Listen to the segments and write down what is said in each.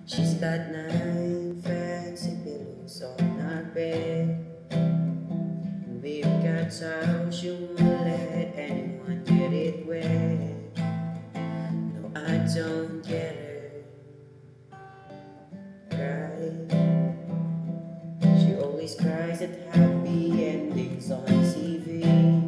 She's got 9 fancy pillows on our bed. We've got towels, she won't let anyone get it wet. No, I don't get her cry. She always cries at happy endings on TV.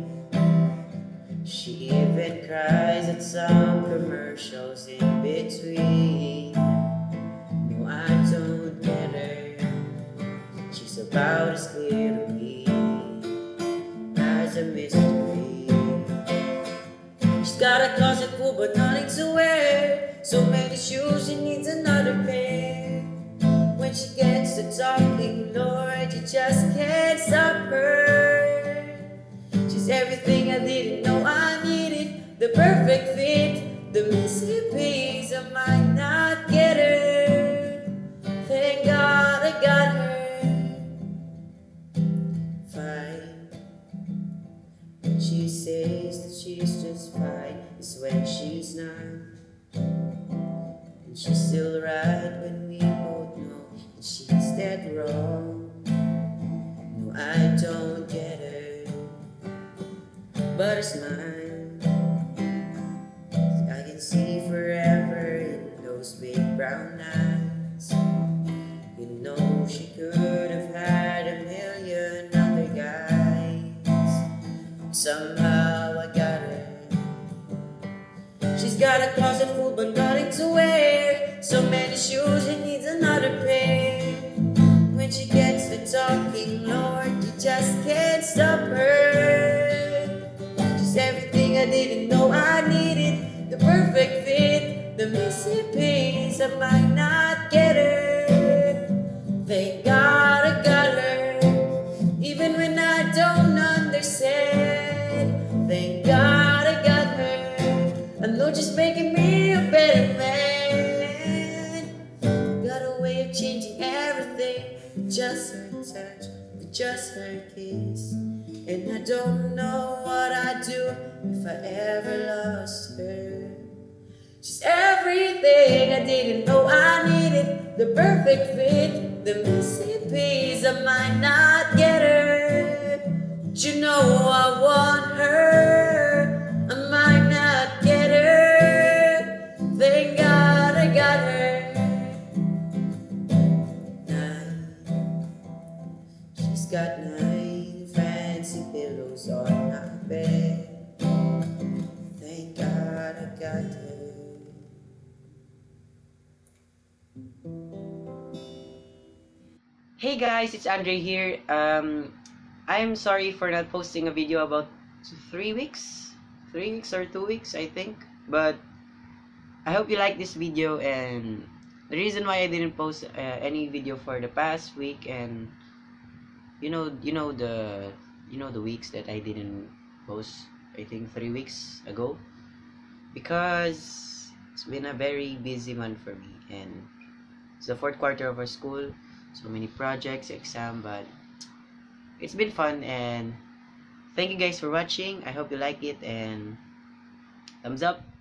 She even cries at some commercials in between. No, I don't get her. She's about as clear to me as a mystery. She's got a closet full but nothing to wear. So many shoes, she needs another pair. When she gets to talking, Lord, you just can't stop her. She's everything I didn't know I needed. The perfect fit, the missing piece. I might not get her. Thank God I got her. Fine. When she says that she's just fine, it's when she's not. And she's still right when we both know that she's dead wrong. No, I don't get her, but it's mine. I can see forever in those big brown eyes. You know she could have had a million other guys. Somehow I got her. She's got a closet full but nothing to wear. So many shoes, she needs another pair. When she gets to talking, Lord, you just can't stop her. She's everything I didn't know I needed. The perfect fit, the missing piece. I might not get her. Thank God I got her, even when I don't understand. Thank God I got her. I know she's making me a better man. Got a way of changing everything with just her touch, with just her kiss. And I don't know what I'd do if I ever lost her. She's everything I didn't know I needed. The perfect fit, the missing piece. I might not get her, but you know I want her. I might not get her. Thank God I got her. She's got 9 fancy pillows on her bed. Thank God I got her. Hey guys, it's Andrei here. I'm sorry for not posting a video about 3 weeks, 3 weeks or 2 weeks, I think. But I hope you like this video, and the reason why I didn't post any video for the past week, and you know the weeks that I didn't post, I think 3 weeks ago, because it's been a very busy month for me, and it's the fourth quarter of our school. So many projects, exam, but it's been fun, and thank you guys for watching. I hope you like it, and thumbs up.